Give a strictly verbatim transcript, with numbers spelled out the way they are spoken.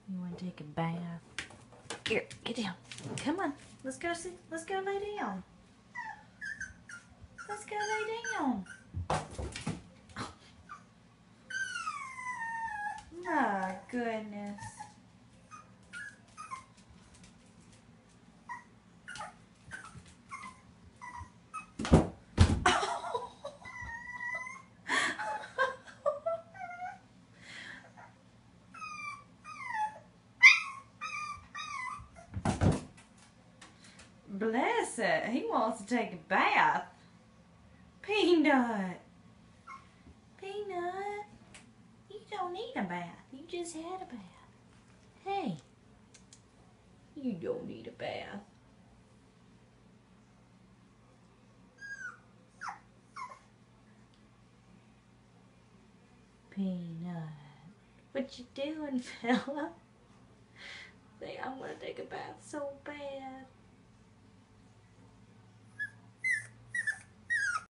You want to take a bath? Here, get down. Come on. Let's go sit. Let's go lay down. Let's go lay down. My goodness. Bless it. He wants to take a bath. Peanut. Peanut. You don't need a bath. You just had a bath. Hey. You don't need a bath. Peanut. What you doing, fella? Say, I'm gonna take a bath so bad.